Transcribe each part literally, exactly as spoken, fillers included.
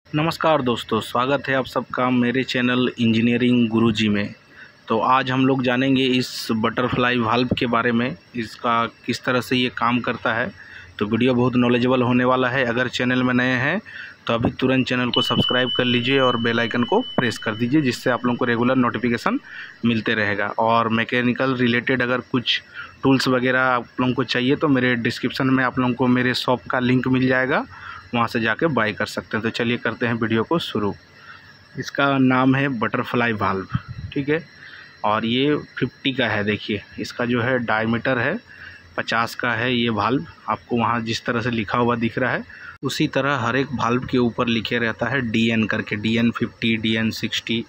नमस्कार दोस्तों, स्वागत है आप सबका मेरे चैनल इंजीनियरिंग गुरुजी में। तो आज हम लोग जानेंगे इस बटरफ्लाई वाल्व के बारे में, इसका किस तरह से ये काम करता है। तो वीडियो बहुत नॉलेजेबल होने वाला है। अगर चैनल में नए हैं तो अभी तुरंत चैनल को सब्सक्राइब कर लीजिए और बेल आइकन को प्रेस कर दीजिए, जिससे आप लोगों को रेगुलर नोटिफिकेशन मिलते रहेगा। और मैकेनिकल रिलेटेड अगर कुछ टूल्स वगैरह आप लोगों को चाहिए तो मेरे डिस्क्रिप्शन में आप लोगों को मेरे शॉप का लिंक मिल जाएगा, वहाँ से जाके बाय कर सकते हैं। तो चलिए करते हैं वीडियो को शुरू। इसका नाम है बटरफ्लाई वाल्व, ठीक है। और ये फिफ्टी का है। देखिए इसका जो है डायमीटर है पचास का है। ये वाल्व आपको वहाँ जिस तरह से लिखा हुआ दिख रहा है उसी तरह हर एक वाल्व के ऊपर लिखे रहता है डी एन करके, D N fifty, D N sixty.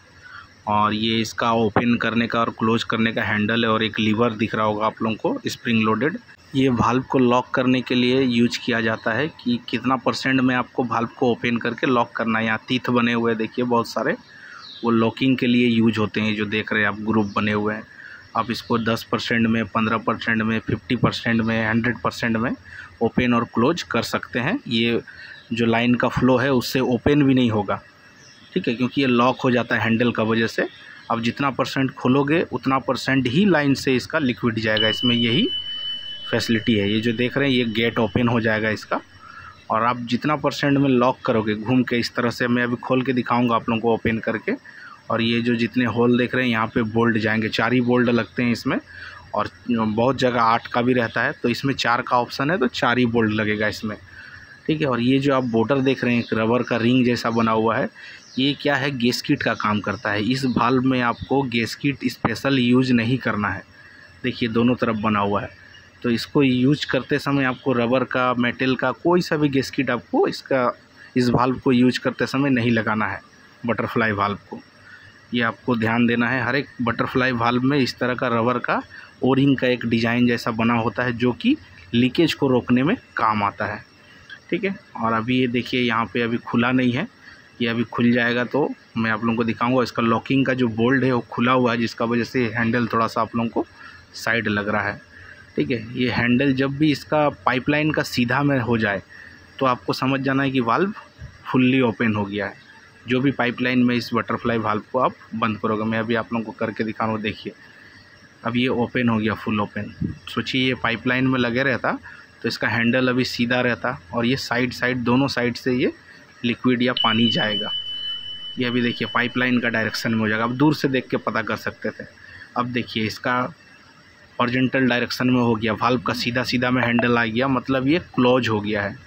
और ये इसका ओपन करने का और क्लोज करने का हैंडल है और एक लीवर दिख रहा होगा आप लोगों को स्प्रिंग लोडेड। ये वाल्व को लॉक करने के लिए यूज किया जाता है कि कितना परसेंट में आपको वाल्व को ओपन करके लॉक करना है। यहाँ तीथ बने हुए देखिए बहुत सारे, वो लॉकिंग के लिए यूज होते हैं। जो देख रहे हैं आप ग्रुप बने हुए हैं, आप इसको दस परसेंट में, पंद्रह परसेंट में, फिफ्टी परसेंट में, हंड्रेड परसेंट में ओपन और क्लोज कर सकते हैं। ये जो लाइन का फ्लो है उससे ओपन भी नहीं होगा, ठीक है, क्योंकि ये लॉक हो जाता है हैंडल का वजह से। अब जितना परसेंट खोलोगे उतना परसेंट ही लाइन से इसका लिक्विड जाएगा। इसमें यही फैसिलिटी है। ये जो देख रहे हैं ये गेट ओपन हो जाएगा इसका, और आप जितना परसेंट में लॉक करोगे घूम के, इस तरह से मैं अभी खोल के दिखाऊंगा आप लोगों को ओपन करके। और ये जो जितने होल देख रहे हैं यहाँ पे बोल्ट जाएंगे, चार ही बोल्ट लगते हैं इसमें, और बहुत जगह आठ का भी रहता है, तो इसमें चार का ऑप्शन है तो चार ही बोल्ट लगेगा इसमें, ठीक है। और ये जो आप बॉर्डर देख रहे हैं एक रबर का रिंग जैसा बना हुआ है, ये क्या है, गैस्केट का काम करता है। इस वाल्व में आपको गैस्केट स्पेशल यूज नहीं करना है। देखिए दोनों तरफ बना हुआ है, तो इसको यूज करते समय आपको रबर का, मेटल का, कोई सा भी गैस्केट आपको इसका इस वाल्व को यूज करते समय नहीं लगाना है। बटरफ्लाई वाल्व को ये आपको ध्यान देना है। हर एक बटरफ्लाई वाल्व में इस तरह का रबर का ओरिंग का एक डिज़ाइन जैसा बना होता है, जो कि लीकेज को रोकने में काम आता है, ठीक है। और अभी ये देखिए यहाँ पे अभी खुला नहीं है, ये अभी खुल जाएगा तो मैं आप लोगों को दिखाऊंगा। इसका लॉकिंग का जो बोल्ट है वो खुला हुआ है, जिसका वजह से हैंडल थोड़ा सा आप लोगों को साइड लग रहा है, ठीक है। ये हैंडल जब भी इसका पाइपलाइन का सीधा में हो जाए तो आपको समझ जाना है कि वाल्व फुल्ली ओपन हो गया है। जो भी पाइपलाइन में इस बटरफ्लाई वाल्व को आप बंद करोगे, मैं अभी आप लोगों को करके दिखाऊंगा। देखिए अब ये ओपन हो गया, फुल ओपन। सोचिए ये पाइपलाइन में लगे रहता तो इसका हैंडल अभी सीधा रहता, और ये साइड साइड दोनों साइड से ये लिक्विड या पानी जाएगा। ये अभी देखिए पाइपलाइन का डायरेक्शन में हो जाएगा। अब दूर से देख के पता कर सकते थे। अब देखिए इसका हॉरिजॉन्टल डायरेक्शन में हो गया, वाल्व का सीधा सीधा में हैंडल आ गया, मतलब ये क्लोज हो गया है।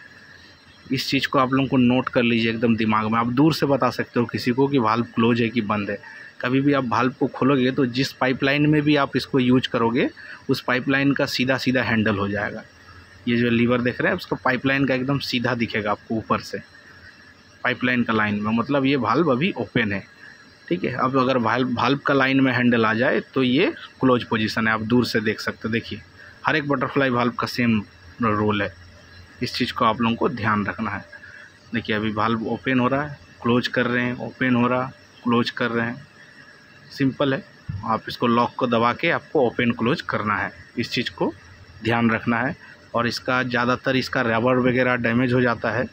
इस चीज़ को आप लोगों को नोट कर लीजिए एकदम दिमाग में। आप दूर से बता सकते हो किसी को कि वाल्व क्लोज है कि बंद है। कभी भी आप वाल्व को खोलोगे तो जिस पाइपलाइन में भी आप इसको यूज करोगे उस पाइपलाइन का सीधा सीधा हैंडल हो जाएगा। ये जो लीवर देख रहे हैं उसका पाइपलाइन का एकदम सीधा दिखेगा आपको ऊपर से, पाइपलाइन का लाइन में, मतलब ये वाल्व अभी ओपन है, ठीक है। अब अगर वाल्व वाल्व का लाइन में हैंडल आ जाए तो ये क्लोज पोजीशन है। आप दूर से देख सकते हो। देखिए हर एक बटरफ्लाई वाल्व का सेम रोल है। इस चीज़ को आप लोगों को ध्यान रखना है। देखिए अभी वाल्व ओपन हो रहा है, क्लोज कर रहे हैं, ओपन हो रहा, क्लोज कर रहे हैं। सिंपल है। आप इसको लॉक को दबा के आपको ओपन क्लोज करना है, इस चीज़ को ध्यान रखना है। और इसका ज़्यादातर इसका रबर वगैरह डैमेज हो जाता है,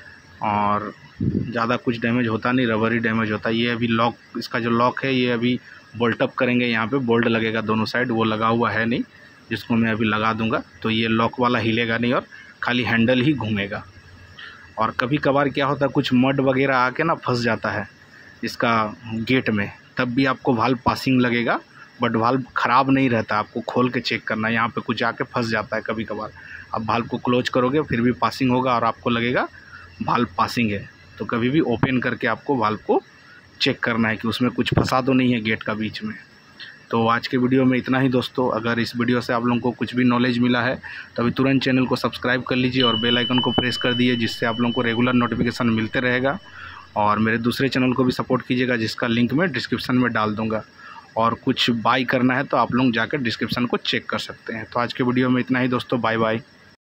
और ज़्यादा कुछ डैमेज होता नहीं, रबर ही डैमेज होता है। ये अभी लॉक, इसका जो लॉक है ये अभी बोल्ट अप करेंगे, यहाँ पे बोल्ट लगेगा दोनों साइड, वो लगा हुआ है नहीं, जिसको मैं अभी लगा दूंगा तो ये लॉक वाला हिलेगा नहीं और खाली हैंडल ही घूमेगा। और कभी कभार क्या होता है, कुछ मड वगैरह आके ना फंस जाता है इसका गेट में, तब भी आपको वाल्व पासिंग लगेगा, बट वाल्व ख़राब नहीं रहता। आपको खोल के चेक करना है, यहाँ पे कुछ आके फंस जाता है कभी कभार। आप वाल्व को क्लोज करोगे फिर भी पासिंग होगा और आपको लगेगा वाल्व पासिंग है। तो कभी भी ओपन करके आपको वाल्व को चेक करना है कि उसमें कुछ फंसा तो नहीं है गेट का बीच में। तो आज के वीडियो में इतना ही दोस्तों। अगर इस वीडियो से आप लोगों को कुछ भी नॉलेज मिला है तो अभी तुरंत चैनल को सब्सक्राइब कर लीजिए और बेल आइकन को प्रेस कर दिए, जिससे आप लोगों को रेगुलर नोटिफिकेशन मिलते रहेगा। और मेरे दूसरे चैनल को भी सपोर्ट कीजिएगा, जिसका लिंक मैं डिस्क्रिप्शन में डाल दूँगा। और कुछ बाय करना है तो आप लोग जाकर डिस्क्रिप्शन को चेक कर सकते हैं। तो आज के वीडियो में इतना ही दोस्तों, बाय बाय।